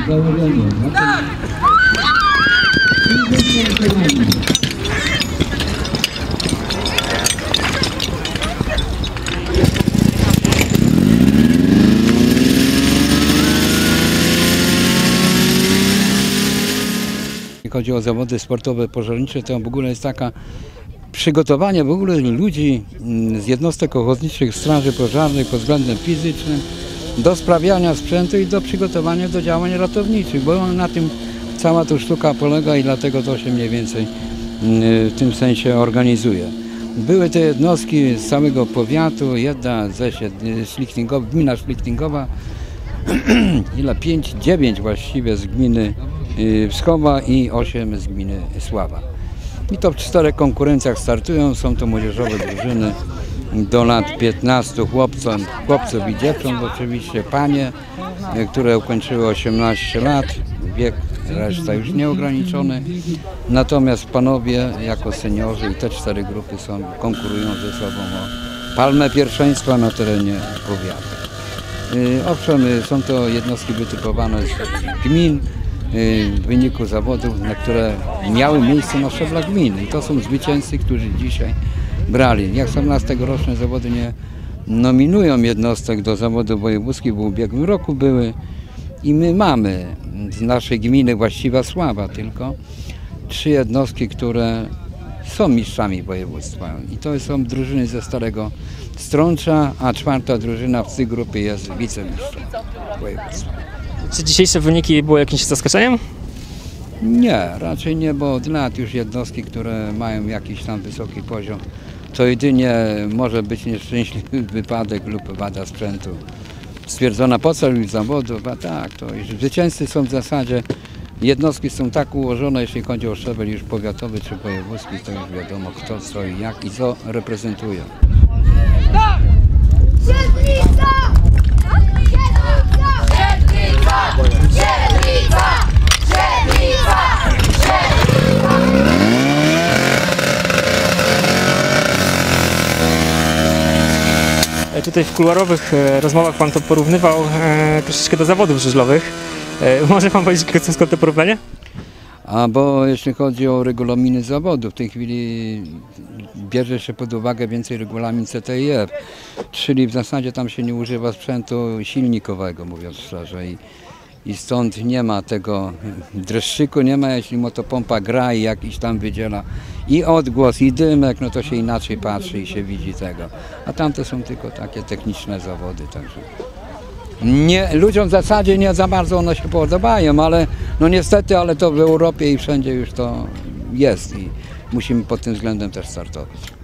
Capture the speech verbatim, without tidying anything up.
założenie. Jeśli chodzi o zawody sportowe pożarnicze, to w ogóle jest taka przygotowanie w ogóle ludzi z jednostek ochotniczych straży pożarnej pod względem fizycznym do sprawiania sprzętu i do przygotowania do działań ratowniczych, bo na tym cała ta sztuka polega i dlatego to się mniej więcej w tym sensie organizuje. Były te jednostki z całego powiatu, jedna ze Szlichtingowa, gmina Szlichtingowa, ile? pięć, dziewięć właściwie z gminy Wskowa i osiem z gminy Sława. I to w czterech konkurencjach startują, są to młodzieżowe drużyny do lat piętnastu chłopcom, chłopców i dziewcząt oczywiście, panie, które ukończyły osiemnaście lat, wiek reszta już nieograniczony, natomiast panowie jako seniorzy i te cztery grupy są, konkurują ze sobą o palmę pierwszeństwa na terenie powiatu. Owszem, są to jednostki wytypowane z gmin, w wyniku zawodów, na które miały miejsce na szczeblach gminy. I to są zwycięzcy, którzy dzisiaj brali. Jak są nas tegoroczne zawody nie nominują jednostek do zawodów wojewódzkich, bo w ubiegłym roku były i my mamy z naszej gminy Właściwa Sława tylko trzy jednostki, które są mistrzami województwa. I to są drużyny ze Starego Strącza, a czwarta drużyna w tej grupie jest wicemistrzem województwa. Czy dzisiejsze wyniki były jakimś zaskoczeniem? Nie, raczej nie, bo od lat już jednostki, które mają jakiś tam wysoki poziom, to jedynie może być nieszczęśliwy wypadek lub wada sprzętu. Stwierdzona podstaw zawodów, a tak, to już zwycięzcy są w zasadzie, jednostki są tak ułożone, jeśli chodzi o szczebel już powiatowy czy wojewódzki, to już wiadomo kto, co i jak i co reprezentuje. Tutaj w kuluarowych rozmowach Pan to porównywał e, troszeczkę do zawodów żużlowych. E, może Pan powiedzieć, skąd to porównanie? A bo jeśli chodzi o regulaminy zawodów, w tej chwili bierze się pod uwagę więcej regulamin C T I F, czyli w zasadzie tam się nie używa sprzętu silnikowego, mówiąc szczerze. I, i stąd nie ma tego dreszczyku, nie ma, jeśli motopompa gra i jakiś tam wydziela i odgłos, i dymek, no to się inaczej patrzy i się widzi tego. A tamte są tylko takie techniczne zawody, także nie, ludziom w zasadzie nie za bardzo one się podobają, ale no niestety, ale to w Europie i wszędzie już to jest i musimy pod tym względem też startować.